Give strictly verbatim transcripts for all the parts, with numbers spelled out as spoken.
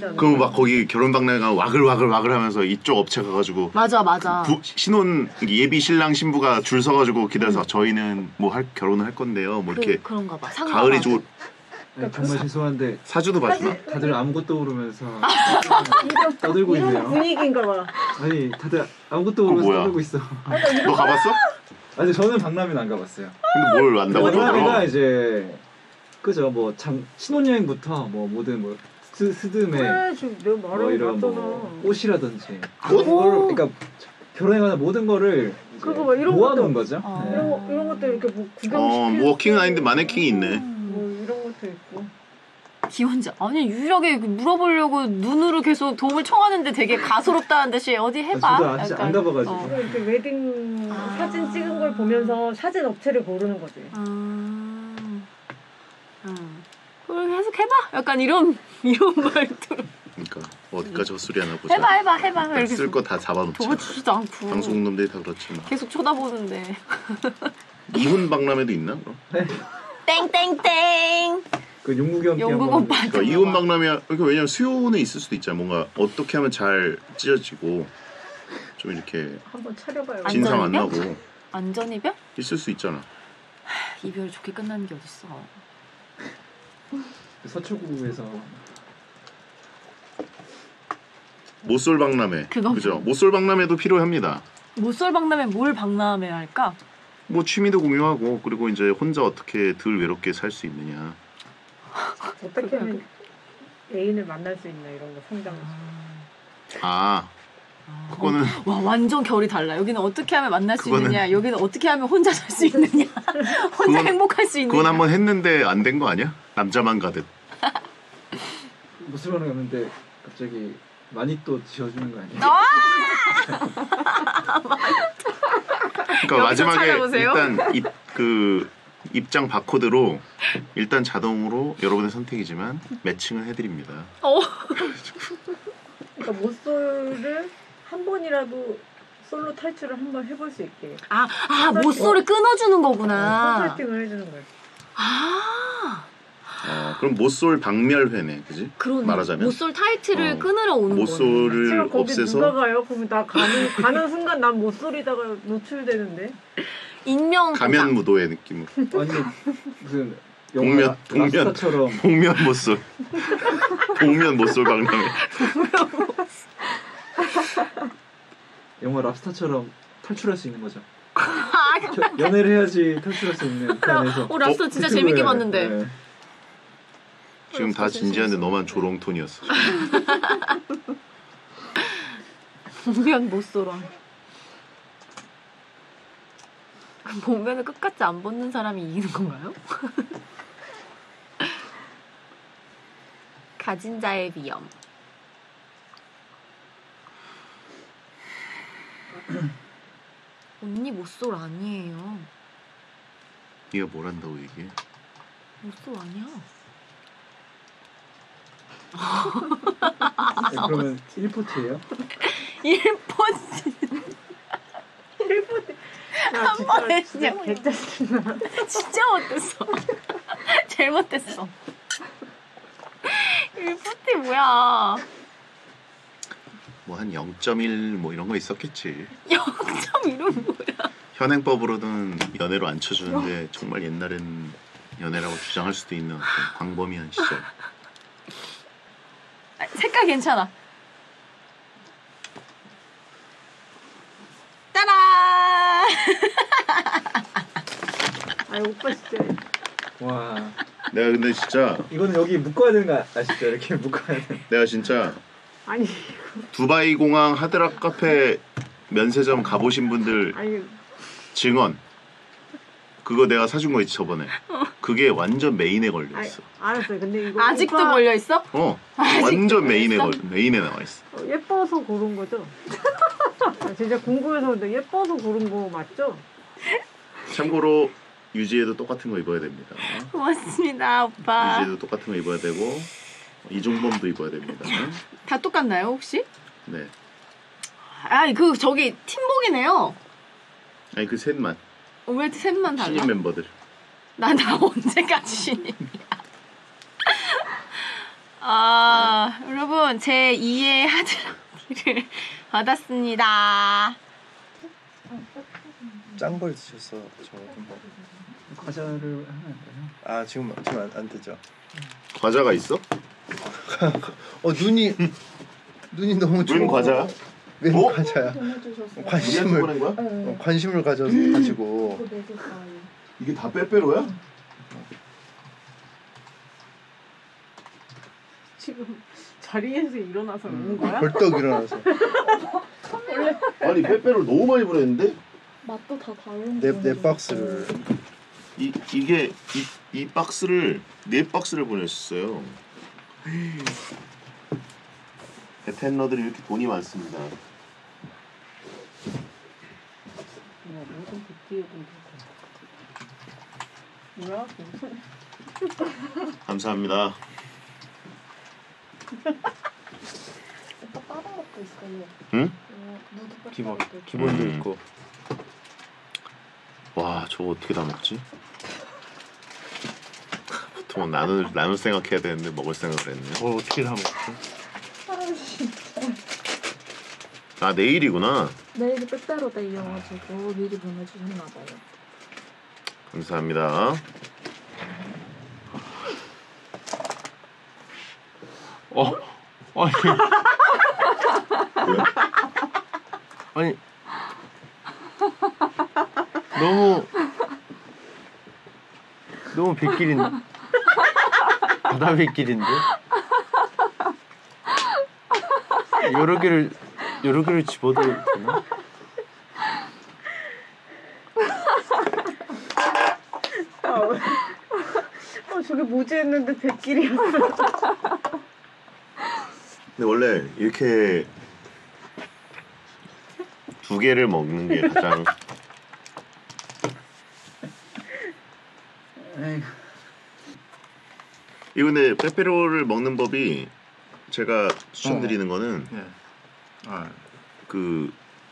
않아요? 그럼 막 거기 결혼박람회 가면 와글와글 와글 하면서 이쪽 업체 가가지고 맞아 맞아. 부, 신혼 예비 신랑 신부가 줄 서가지고 기다려서 음. 저희는 뭐 할 결혼을 할 건데요. 뭐 이렇게 그, 그런가 봐. 가을이 좋 아니, 정말 죄송한데 사주도 봐주나? 다들 아무것도 모르면서 떠들고 이런 있네요. 분위기인가 봐. 아니 다들 아무것도 모르면서 뭐야? 떠들고 있어. 너 가봤어? 아니 저는 박람회는 안 가봤어요. 근데 뭘 안다고 박람회가 저 이제 그죠 뭐 장, 신혼여행부터 뭐 모든 뭐 스, 스드메 그래 지금 내가 뭐 말을 이런 맞잖아. 뭐 옷이라든지 옷? 그거를 그러니까 결혼에 관한 모든 거를 그거 뭐 이런 모아놓은 것도- 거죠. 어. 네. 이런 거 이런 것도 이렇게 뭐 구경 어, 시킬 뭐 워킹은 수 아닌데 마네킹이 있네. 뭐 이런 것도 있고. 기혼자. 아니 유일하게 물어보려고 눈으로 계속 도움을 청하는데 되게 가소롭다는 듯이 어디 해봐. 저도 아직 안 가봐가지고. 어. 이렇게 웨딩 아. 사진 찍은 걸 보면서 사진 업체를 고르는 거지. 아, 음. 그럼 계속 해봐. 약간 이런 이런 말투로. 그러니까 어디까지 헛소리 하나 보자. 해봐 해봐 해봐. 이렇게 쓸 거 다 잡아놓자. 도와주지도 않고. 방송놈들이 다 그렇지만. 계속 쳐다보는데. 이혼 박람회도 있나 그럼? 땡땡땡. 그 용국이 형께 영국 한번 오빠. 그러니까 이혼 박람회 그러니까 왜냐면 수요는 있을 수도 있잖아. 뭔가 어떻게 하면 잘 찢어지고 좀 이렇게 한번 차려봐요. 진상 안 안전이별? 나고 안전 이별? 있을 수 있잖아. 이별 좋게 끝나는 게 어딨어. 서초구에서 모쏠 박람회. 그건 그죠? 모쏠 박람회도 필요합니다. 모쏠 박람회 뭘 박람회 할까? 뭐 취미도 공유하고 그리고 이제 혼자 어떻게 덜 외롭게 살 수 있느냐. 어떻게 하면 애인을 만날 수 있나 이런 거 상담을. 아 그거는 와 완전 결이 달라. 여기는 어떻게 하면 만날 수 그거는- 있느냐. 여기는 어떻게 하면 혼자 살 수 있느냐. 혼자 그건- 행복할 수 있느냐. 그건 한번 했는데 안 된 거 아니야? 남자만 가듯. 무술원에 갔는데 갑자기 많이 또 지어주는 거 아니에요? 아! 그러니까 여기서 마지막에 찾아보세요. 일단 입, 그 입장 바코드로 일단 자동으로 여러분의 선택이지만 매칭을 해드립니다. 어. 그러니까 모쏠을 한 번이라도 솔로 탈출을 한번 해볼 수 있게 아, 아 모쏠을 끊어주는 거구나. 컨설팅을 해주는 거예요. 아, 어, 그럼 모쏠 박멸회네, 그지? 그런 말하자면 모쏠 타이틀을 어, 끊으러 오는 거네. 모쏠을 지금 거기 없애서 누가 가요? 그러면 나 가는 가는 순간 난 모쏠이다가 노출되는데. 인명 가면 무도의 느낌으로 아니 무슨 복면, 영화 복면. 랍스타처럼 복면 모쏠 복면 모쏠 박람회. 영화 랍스타처럼 탈출할 수 있는 거죠. 아, 겨- 연애를 해야지 탈출할 수 있는 그 안에서. 어, 랍스터 진짜 유튜브에, 재밌게 봤는데. 네. 지금 다 진지한데 너만 조롱톤이었어. 복면 모쏠아. 복면을 끝까지 안 벗는 사람이 이기는 건가요? 가진 자의 위험. 언니 모쏠 아니에요. 네가 뭘 한다고 얘기해? 모쏠 아니야. 네, 그러면 일 포트예요? 일본지. 나 진짜 번에 진짜 진짜 개짜증나. 진짜 못됐어. 제일 못됐어. 일본지 뭐야. 뭐 한 영 점 일 뭐 이런 거 있었겠지. 영 점 일은 뭐야. 현행법으로는 연애로 안 쳐주는데 정말 옛날엔 연애라고 주장할 수도 있는 어떤 광범위한 시절. 아, 색깔 괜찮아. 따라. 아 오빠 진짜. 와 내가 근데 진짜 이거는 여기 묶어야 되는 거 아시죠? 이렇게 묶어야 돼. 내가 진짜 아니 두바이 공항 하드락 카페 면세점 가보신 분들 아니 증언. 그거 내가 사준 거 있지 저번에. 그게 완전 메인에 걸려 아니, 있어. 알았어요. 근데 이거 아직도 오빠 걸려 있어? 어, 아직도 완전 메인에 있어? 걸 메인에 나와 있어. 어, 예뻐서 고른 거죠? 아, 진짜 궁금해서 근데 예뻐서 고른 거 맞죠? 참고로 유지에도 똑같은 거 입어야 됩니다. 고맙습니다, 오빠. 유지에도 똑같은 거 입어야 되고 이종범도 입어야 됩니다. 다 똑같나요, 혹시? 네. 아, 그 저기 팀복이네요. 아니 그 셋만 왜 셋만 달라? 신인 멤버들. 나, 나 언제까지 신입이야. 아, 여러분 제 이의 하드라티를 받았습니다. 짠 걸 드셔서 저좀 먹. 과자를 하면 안 돼요? 아 지금 지금 안, 안 되죠. 과자가 있어? 어 눈이 눈이 너무 눈 과자야? 왜 어? 과자야? 보내주셨어요. 관심을 보낸 거야? 어, 관심을 가져 가지고 그거 내줄 거예요. 이게 다 빼빼로야? 지금 자리에서 일어나서 온 거야? 벌떡 일어나서 아니 빼빼로 너무 많이 보냈는데? 맛도 다 다른 네, 거 네 박스를 이 이게 이, 이 박스를 네 박스를 보내셨어요. 베텐러들이 이렇게 돈이 많습니다. 모든 빅디에도 뭐야? 무슨 감사합니다. 오빠 다른 것도 있어요. 응? 어, 누드 기본 빼빼로도 있고. 기본도 음. 있고. 와 저거 어떻게 다 먹지? 보통 나눌 나눌 생각해야 되는데 먹을 생각을 했네. 어 어떻게 다 먹지? 아 진짜. 아 내일이구나. 내일 빼빼로 데이여가지고 미리 보내주셨나 봐요. 감사합니다. 어 아니 아니 너무 너무 빗길인 바다 빗길인데 여러 개를 여러 개를 집어도 되나? 아, 어, 저게 뭐지 했는데 백길이었어. 근데 원래 이렇게 두 개를 먹는 게 가장 에이, 이 근데 빼빼로를 먹는 법이 제가 추천드리는 거는 네. 아 그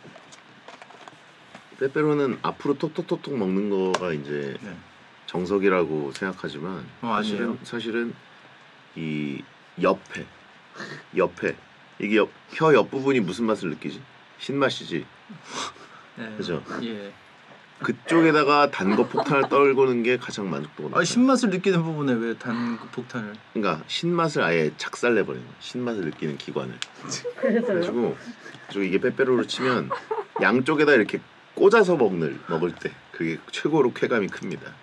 빼빼로는 앞으로 톡톡톡톡 먹는 거가 이제 네. 정석이라고 생각하지만 어, 사실은 아니에요? 사실은 이 옆에 옆에 이게 옆, 혀 옆부분이 무슨 맛을 느끼지? 신맛이지. 네. 그죠? 예. 그쪽에다가 단 거 폭탄을 떨구는 게 가장 만족도가 높아요. 아 신맛을 느끼는 부분에 왜 단 폭탄을? 그러니까 신맛을 아예 작살내버리는 거야. 신맛을 느끼는 기관을. 그래서요? 그래가지고 그리고 이게 빼빼로를 치면 양쪽에다 이렇게 꽂아서 먹는 먹을 때 그게 최고로 쾌감이 큽니다.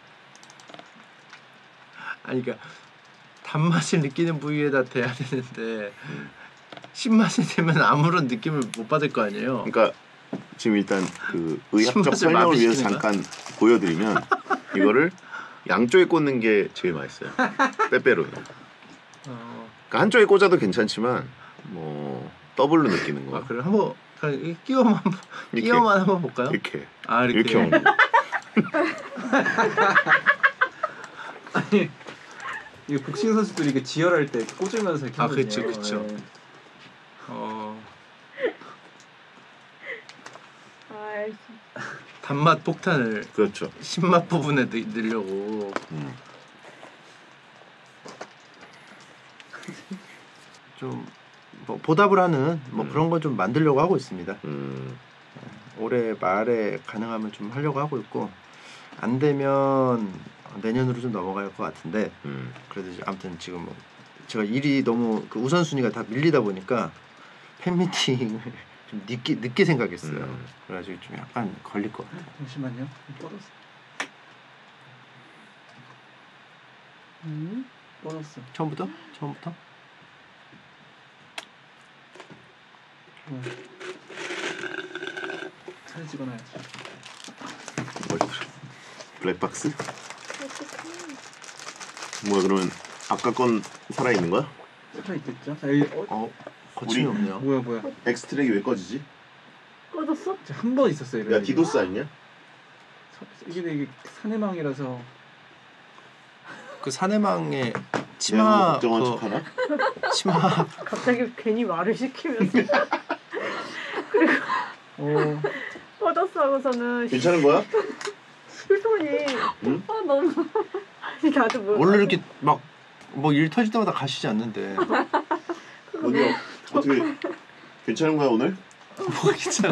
아니 그러니까 단맛을 느끼는 부위에다 대야 되는데 신맛이 되면 아무런 느낌을 못 받을 거 아니에요. 그러니까 지금 일단 그 의학적 신맛을 설명을 위해서 마비시키는 잠깐 보여드리면 이거를 양쪽에 꽂는 게 제일 맛있어요. 빼빼로는. 어, 그러니까 한쪽에 꽂아도 괜찮지만 뭐 더블로 느끼는 거. 아 그래 한번 그냥 끼워만 한번 이렇게. 끼워만 한번 볼까요? 이렇게 아 이렇게. 이렇게 먹는 거. 아니 이 복싱 선수들이 이게 지혈할 때 꽂으면서 이렇게 아, 하거든요. 그쵸, 그쵸. 네. 어, 아이, 단맛 폭탄을 그렇죠. 신맛 부분에 넣, 넣으려고. 음. 좀 뭐 보답을 하는 뭐 음. 그런 거 좀 만들려고 하고 있습니다. 음. 올해 말에 가능하면 좀 하려고 하고 있고 안 되면 내년으로 좀 넘어갈 것 같은데 음. 그래도 이제 아무튼 지금 뭐 제가 일이 너무 그 우선순위가 다 밀리다 보니까 팬미팅을 좀 늦게 늦게 생각했어요. 음. 그래가지고 좀 약간 걸릴 것 같아요. 잠시만요. 뻗었어. 음, 뻗었어. 처음부터? 처음부터? 어. 사진 찍어놔야지. 뭘 블랙박스? 뭐야 그러면 아까 건 살아 있는 거야? 살아 있겠죠? 자, 여기 어, 어 거침이 우리- 없네요. 뭐야 뭐야? 엑스트랙이 왜 꺼지지? 꺼졌어? 한 번 있었어요. 야 이런 디도스 아니냐? 이게 이게 사내망이라서 그 사내망에 야, 치마 걱정한 그 척하나? 치마 갑자기 괜히 말을 시키면서 어 꺼졌어 하고서는 괜찮은 거야? 휴톤이 응? 아 너무 아니 나도 뭐 원래 이렇게 막 뭐 일 터질 때마다 가시지 않는데. 어디요? 어떻게 괜찮은 거야 오늘? 뭐 괜찮아.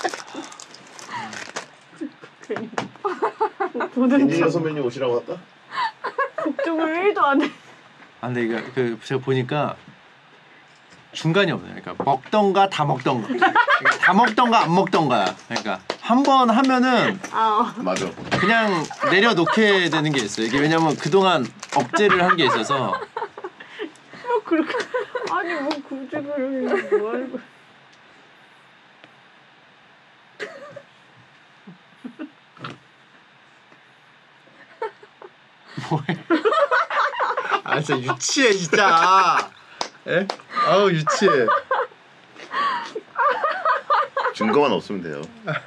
보는 엔지니어 선배님 오시라고 할까? 걱정을 일도 안 해. 아 근데 이거 그 제가 보니까 중간이 없네요. 그러니까 먹던가 다 먹던가. 그러니까 다 먹던가 안 먹던가. 그러니까 한 번 하면은 아, 맞아. 그냥 내려놓게 되는 게 있어요. 이게 왜냐면 그동안 억제를 한 게 있어서. 뭐 그렇게 아니 뭐 굳이 그러면 뭐 하는 거야? 뭐해? 아 진짜 유치해 진짜. 에? 아우 유치해. 증거만 없으면 돼요.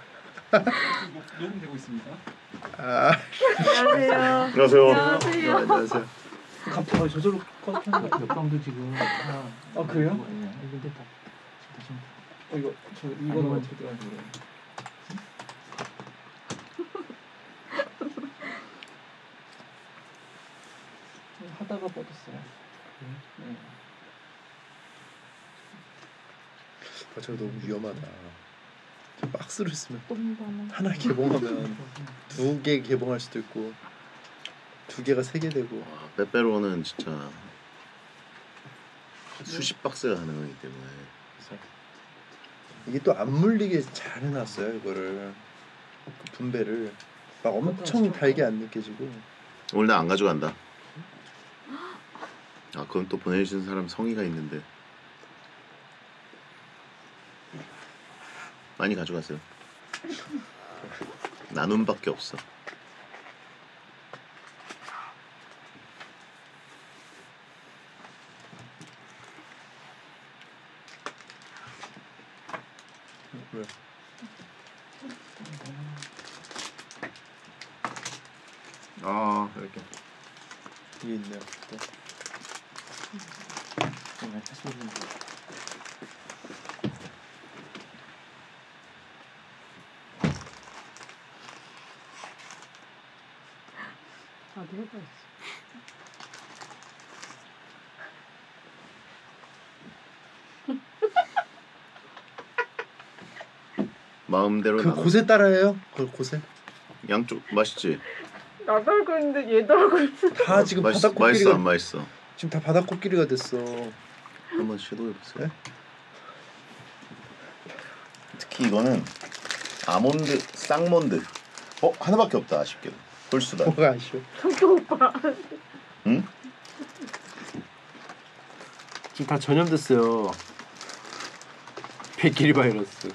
녹음되고 있습니다. 아, 안녕하세요. 안녕하세요. 안녕하세요. 안녕하세요. 갑자기 저절로 껐는데. 몇 방도 지금 하나. 아 그래요? 예, 이거 됐다. 지금 어, 이거 저 이거는 어떻게 들어가는지 모르겠네. 하다가 뻗었어요. 네. 아, 저거 너무 위험하다. 박스를 쓰면 하나 개봉하면 두 개 개봉할 수도 있고 두 개가 세 개 되고. 와, 빼빼로는 진짜 수십 박스가 가능하기 때문에. 이게 또 안 물리게 잘 해놨어요 이거를. 그 분배를 막 엄청 달게 안 느껴지고. 오늘 나 안 가져간다. 아 그건 또 보내주신 사람 성의가 있는데 많이 가져가세요. 나눔밖에 없어. 왜? 아 이렇게 이게 있네요. 또. 제가 다시 보는 거. 나도 해봐야지. 마음대로 그 나눠. 곳에 따라해요? 그 곳에? 양쪽 맛있지? 나도 알고 있는데 얘도 알고 있어. 다 지금 맛있, 바닥 맛있어 코끼리가 안 맛있어? 지금 다 바닥 코끼리가 됐어. 한번 시도해보세요. 네? 특히 이거는 아몬드 쌍몬드. 어 하나밖에 없다 아쉽게도. 홀수다. 뭐가 아쉬워? 성격 오빠. 응? 지금 다 전염됐어요. 백기리 바이러스.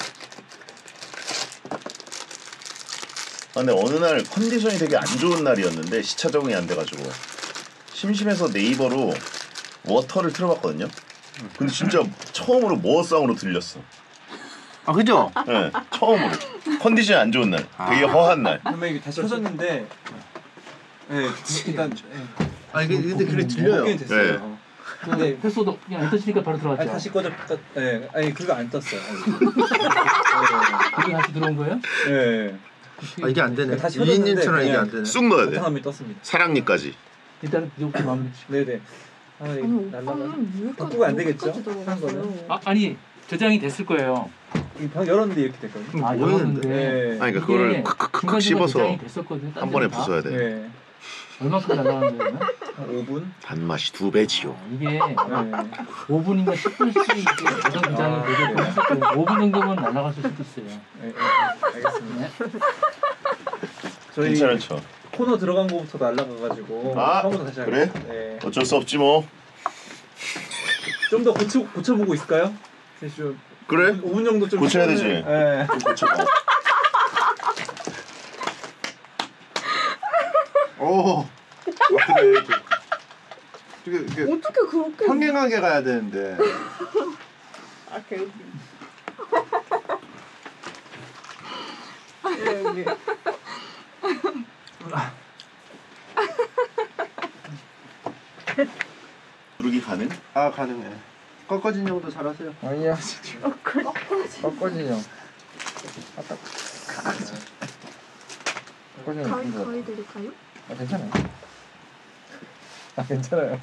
아, 근데 어느 날 컨디션이 되게 안 좋은 날이었는데 시차 적응이 안 돼가지고 심심해서 네이버로 워터를 틀어봤거든요. 근데 진짜 처음으로 모어쌍으로 들렸어. 아 그죠? 네, 처음으로 컨디션이 안 좋은 날, 되게 허한 날. 그러면 이게 다시 켜졌는데, 네, 일단 아니 근데, 근데 그래 들려요. 먹긴 됐어요. 근데 패스워드 그냥 안 떠지니까 바로 들어갔죠. 아니, 다시 꺼져, 꺼, 네, 아니 그거 안 떴어요. 그게 다시 들어온 거예요? 네, 네. 아 이게 안 되네. 다시 이인님처럼 켜졌는데 이게 안 그냥 되네. 쑥 넣어야 돼. 바탕화면이 떴습니다. 사랑니까지. 일단 이렇게 마무리 짓고. 네네. 아, 아니 날라가. 오빠는 왜 바꾸면 안 되겠죠? 여기까지 한 거는. 들어갔어요? 아 아니 저장이 됐을 거예요. 이방 열었는데 이렇게 됐거든요. 아 뭐 열었는데. 네. 아니 그러니까 그거를 콱콱콱 중간중간 씹어서 저장이 됐었거든요. 딴 한 번에 데는 다. 부숴야 돼. 네. 얼마큼 날라간 거예요? 한 오 분. 단맛이 두 배지요. 아, 이게 네. 오 분인가 십 분씩 이게 저장 저장이 아, 되게끔 네. 했었거든요. 오 분 정도면 날라갔을 수도 있어요. 네, 네, 알겠습니다. 네. 저희 괜찮은 척. 코너 들어간 거부터 날라가가지고 아, 처음부터 다시 그래? 하겠습니다. 네. 어쩔 수 없지 뭐. 좀 더 고쳐 고쳐보고 있을까요? 좀 그래? 오 분 정도 좀 고쳐야 시간을- 되지. 네. 좀 고쳐봐. 오. 어떻게 이게 이게 어떻게 그렇게? 평행하게 가야 되는데. 아 개웃기. 예, 여기. 누르기 가능? 아 가능해. 꺾어진 형도 잘하세요. 아니야 진짜 꺾어지냐 꺾어지냐 가위 가위 드릴까요? 아 괜찮아요 아 괜찮아요.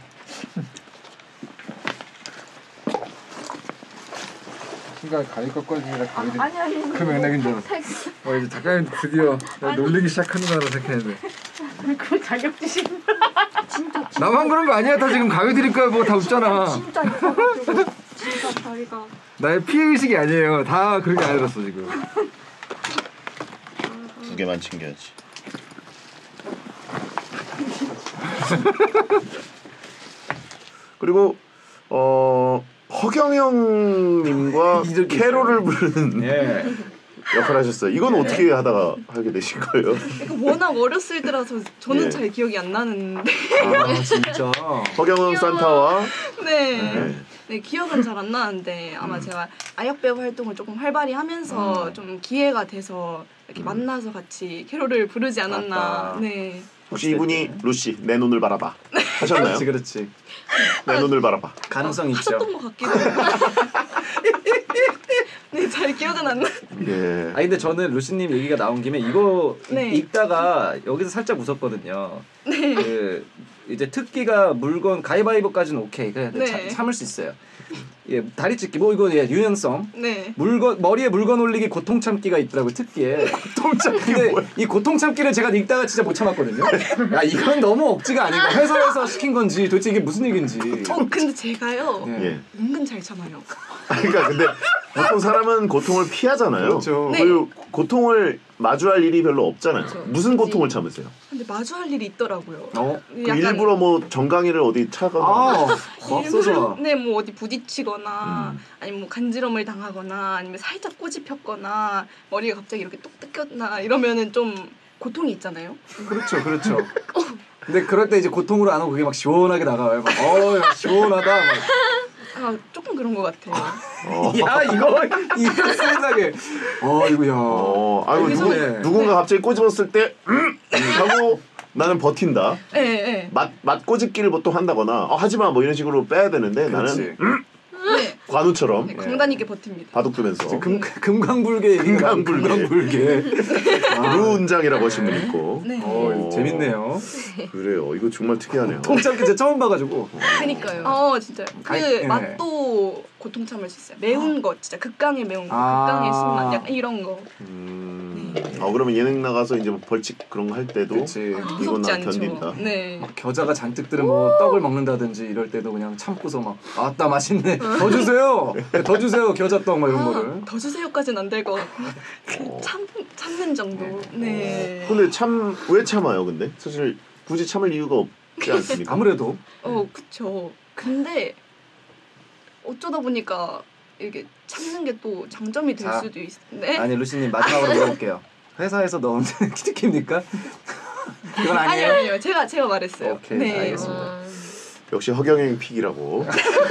순간 가위 꺾어주니라 가위 들 아니 아니. 그 맥락인 줄 알았어. 어 이제 작가님 드디어 나 놀리기 시작하는구나 생각했는데. 그 자격지심. 진짜 나만 그런 거 아니야? 다 지금 가위 드릴 거야 뭐 다 웃잖아. 진짜 있어가지고 진짜 다리가 나의 피해 의식이 아니에요. 다 그렇게 안 들었어 지금. 두 개만 챙겨야지. 그리고 어 허경영님과 이렇게 캐롤을 부르는 예. 역할 하셨어요. 이건 어떻게 하다가 하게 되신 거예요? 이거 워낙 어렸을 때라서 저는 예. 잘 기억이 안 나는데 아 진짜. 허경영 산타와 네. 네. 네 기억은 잘 안 나는데 아마 제가 아역 배우 활동을 조금 활발히 하면서 좀 기회가 돼서 이렇게 만나서 같이 캐롤을 부르지 않았나. 맞다. 네. 혹시 이분이 루시 내 눈을 바라봐 하셨나요? 그렇지 그렇지. 내 눈을 바라봐. 가능성 있죠. 하셨던 것 같기도 해요. 네, 잘 기억은 안 나. 예. 아 근데 저는 루시님 얘기가 나온 김에 이거 네. 읽다가 여기서 살짝 웃었거든요. 그 이제 특기가 물건 가위바위보까지는 오케이 그냥 네. 참, 참을 수 있어요. 예 다리 찢기 뭐 이거 예, 유연성. 네. 물건 머리에 물건 올리기 고통 참기가 있더라고요 특기에. 고통 참기. 근데 이 고통 참기를 제가 읽다가 진짜 못 참았거든요. 야 이건 너무 억지가 아닌가. 회사에서 시킨 건지 도대체 이게 무슨 얘기인지. 어, 근데 제가요. 예. 예. 은근 잘 참아요. 그러니까 근데 보통 사람은 고통을 피하잖아요. 그렇죠. 네. 그리고 고통을 마주할 일이 별로 없잖아요. 그렇죠. 무슨 고통을 참으세요? 근데 마주할 일이 있더라고요. 어? 그 일부러 뭐 정강이를 어디 차거나 아 일부러 없어져. 네, 뭐 어디 부딪히거나 음. 아니면 뭐 간지럼을 당하거나 아니면 살짝 꼬집 폈거나 머리가 갑자기 이렇게 뚝 뜯겼나 이러면은 좀 고통이 있잖아요. 그렇죠, 그렇죠. 근데 그럴 때 이제 고통으로 안 하고 그게 막 시원하게 나가요. 막, 어, 야, 시원하다. 막. 아, 조금 그런 것 같아요. 어. 야, 이거, 이거 세상에. 어, 이거, 야. 어, 아이고 여기서- 누구, 네. 누군가 갑자기 꼬집었을 때 음! 하고 나는 버틴다. 네, 네. 맛, 맛 꼬집기를 보통 한다거나 어, 하지마 뭐 이런 식으로 빼야 되는데 그렇지. 나는 음! 네. 관우처럼 네, 강단 있게 버팁니다. 바둑두면서 금, 금강불개. 금강불개. 금강불개. 아, 루은장이라고 하신 분이 있고 네. 어, 재밌네요. 그래요. 이거 정말 특이하네요. 통참기 제가 처음 봐가지고. 그니까요. 어, 진짜요. 그 아니, 네. 맛도 고통 참을 수 있어요. 매운 거, 진짜 극강의 매운 거, 아. 극강의 신맛, 약간 이런 거. 음, 아 그러면 예능 나가서 이제 뭐 벌칙 그런 거 할 때도 그렇지. 이건 무섭지 나 않죠. 견딘다. 네. 막 겨자가 잔뜩 들은 뭐 떡을 먹는다든지 이럴 때도 그냥 참고서 막 아따 맛있네 더 주세요 더 주세요 겨자떡 막 이런 아, 거를 더 주세요까지는 안 될 것 같고 참 참는 정도. 네. 근데 참 왜 참아요? 근데 사실 굳이 참을 이유가 없지 않습니까? 아무래도 어, 그쵸. 근데 어쩌다 보니까 이게 참는 게 또 장점이 될 자, 수도 있. 네. 아니 루시님 마지막으로 물어볼게요. 회사에서 넣은 키트킵니까? 그건 아니요, 아니에요. 아니요. 제가 제가 말했어요. 오케이, 네. 알겠습니다. 역시 허경영 픽이라고.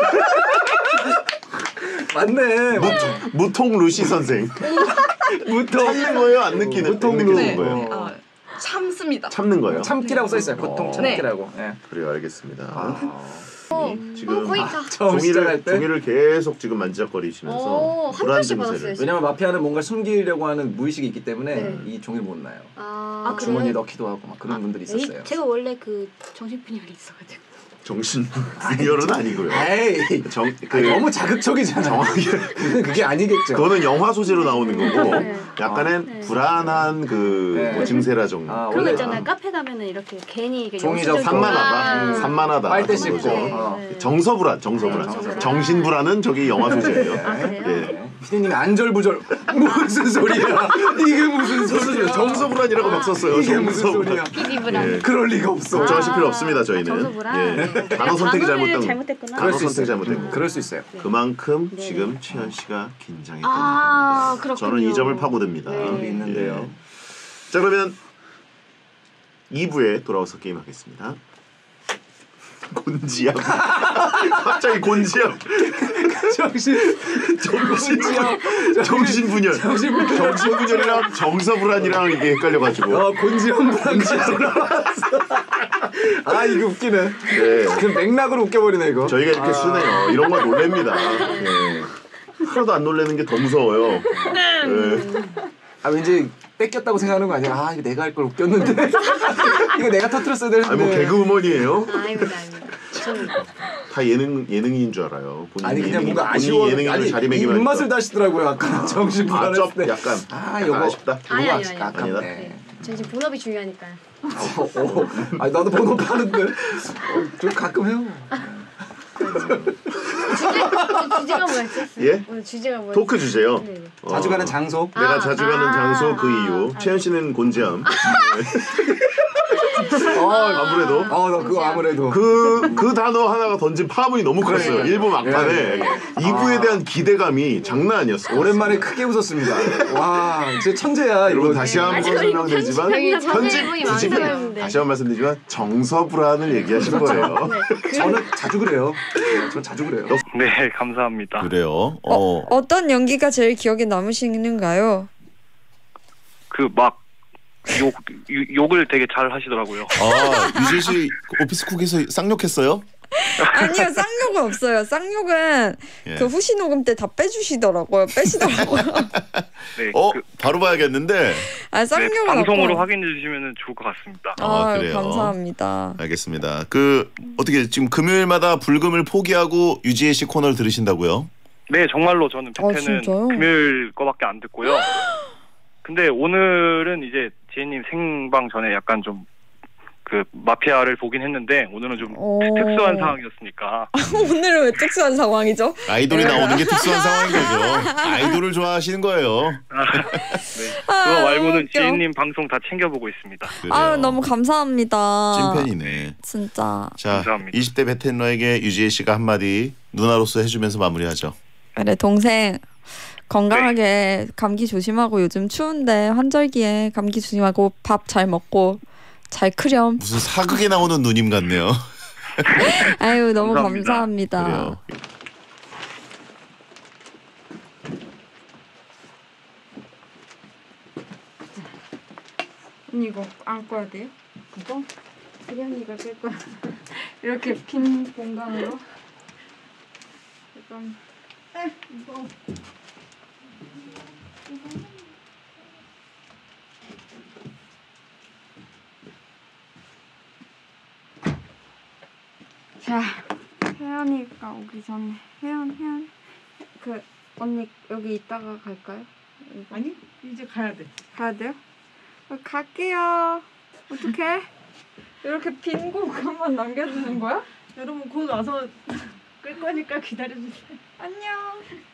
맞네. 무통 루시 선생. 무통 참는 거예요? 안 느끼는 무통 느끼는 네. 거예요? 어. 아, 참습니다. 참는 거예요? 참기라고 써 있어요. 어. 보통 참기라고. 예. 그래요, 알겠습니다. 아, 이 지금 거의 다. 처음 종이를 시작할 때. 종이를 계속 지금 만지작거리시면서 오, 한 불안 번씩 증세를. 받았어요. 왜냐면 마피아는 뭔가 숨기려고 하는 무의식이 있기 때문에 네. 이 종이를 못 놔요. 아, 아, 주머니에 그래요? 넣기도 하고 막 그런 분들이 에이, 있었어요. 제가 원래 그 정신분열이 있어가지고. 정신 분열은 아니고요. 에이, 정, 그, 아니, 너무 자극적이잖아. 정확히 그게 아니겠죠. 그거는 영화 소재로 나오는 거고 네. 약간은 네. 불안한 그 네. 뭐 증세라 정도. 아, 그런 원래 거 있잖아요. 카페 가면은 이렇게 괜히 이게 종이 영수증 접고. 산만하다. 아. 산만하다. 빨대 그런 씹고. 거죠. 네, 어. 네. 정서불안, 정서불안. 네, 정서불안. 정신불안은 저기 영화 소재예요. 아, 그래요? 예. 피디님이 안절부절 무슨 소리야? 이게 무슨 소리야? 정서불안이라고 막 썼어요. 이게 무슨 정서불안. 소리야? 피디브랑. 예. 그럴 리가 없어. 걱정하실 아, 필요 없습니다. 저희는. 정서불안. 예. 네. 단어 선택이 단어를 잘못된 거. 잘못했구나. 그럴 그럴 수 선택 있어요. 잘못된 음, 거. 그럴 수 있어요. 그만큼 네. 지금 최현 씨가 긴장했던 아, 겁니다. 그렇군요. 저는 이 점을 파고듭니다. 네. 그게 있는데요. 예. 자 그러면 이 부에 돌아와서 게임하겠습니다. 곤지암. 갑자기 곤지암. 정신 정신 곤지암. 정신분열. 정신분열. 정신분열이랑 정서불안이랑 이게 헷갈려가지고. 어 곤지암 불안지암 나왔어. 아 이거 웃기네. 네. 그 맥락으로 웃겨버리네 이거. 저희가 이렇게 아. 순해요. 이런 거 놀랍니다. 예. 하나도 안 놀라는 게 더 무서워요. 예. 아 왠지 뺏겼다고 생각하는 거 아니야? 아 이거 내가 할 걸 웃겼는데 이거 내가 터뜨렸어야 되는데. 아니 뭐 개그우먼이에요? 아닙니다, 아닙니다. 저는 다 예능 예능인 줄 알아요. 본인이 아니 그냥 예능인, 뭔가 본인이 아쉬워. 예능인으로 아니 자리매김하니까. 입맛을 다시더라고요. 아까 정신 아, 좀 불안했을 때. 약간 아 약간 요거 아쉽다. 아니, 요거 아니, 아쉽- 아니. 아깝네. 아니다. 전 지금 본업이 중요하니까요. 어, 어. 아니 나도 번호 파는데 어, 좀 가끔 해요. 주제, 주제가 뭐였지? 예? 오늘 주제가 뭐였지? 토크 주제요. 네, 네. 어, 자주 가는 장소. 내가 아, 자주 가는 아, 장소 그 아, 이유. 아, 채연 씨는 곤지암. 어, 아무래도 어, 나 그거 아무래도. 그, 그 단어 하나가 던진 파문이 너무 컸어요. 네. 일 부 막판에 네. 이 부에 대한 기대감이 장난 아니었어요. 오랜만에 크게 웃었습니다. 와, 진짜 천재야. 여러분 이거 다시 한 번 설명드리지만 여기 편집 편집분이 굳이 많으셨는데. 다시 한 번 말씀드리지만 정서불안을 얘기하신 거예요. 저는 자주 그래요. 전 자주 그래요. 네, 감사합니다. 그래요. 어, 어. 어떤 연기가 제일 기억에 남으시는가요? 그 막 욕 욕을 되게 잘 하시더라고요. 아 유재 씨 오피스쿡에서 쌍욕했어요? 아니요, 쌍욕은 없어요. 쌍욕은 예. 그 후시 녹음 때 다 빼주시더라고요. 빼시더라고요. 네, 어 그, 바로 봐야겠는데. 아, 네, 쌍욕은 방송으로 없고. 확인해 주시면 좋을 것 같습니다. 아, 아, 그래요? 감사합니다. 알겠습니다. 그 어떻게 지금 금요일마다 불금을 포기하고 유지혜 씨 코너를 들으신다고요? 네, 정말로 저는 아, 팩트는 진짜요? 금요일 거밖에 안 듣고요. 근데 오늘은 이제 지혜님 생방 전에 약간 좀 그 마피아를 보긴 했는데 오늘은 좀 오. 특수한 상황이었으니까 오늘은 왜 특수한 상황이죠? 아이돌이 나오는 게 특수한 상황인 거죠. 아이돌을 좋아하시는 거예요. 네. 아, 그거 말고는 웃겨. 지혜님 방송 다 챙겨보고 있습니다. 그래요. 아, 너무 감사합니다. 찐팬이네. 진짜. 자, 감사합니다. 이십 대 베테너에게 유지혜 씨가 한마디 누나로서 해주면서 마무리하죠. 그래, 동생 건강하게 감기 조심하고 요즘 추운데 환절기에 감기 조심하고 밥 잘 먹고 잘 크렴. 무슨 사극에 나오는 누님 같네요. 아유, 너무 감사합니다. 감사합니다. 그래요. 언니 이거 안 꺼야 돼요? 이거? 수련이가 끌 거야. 이렇게 빈 공간으로. 약간 에 이거. 자, 혜연이가 오기 전에 혜연 혜연 그 언니 여기 있다가 갈까요? 이거. 아니 이제 가야 돼. 가야 돼요? 어, 갈게요. 어떡해? 이렇게 빈 공간만 남겨두는 거야? 여러분 곧 와서 끌 거니까 기다려주세요. 안녕.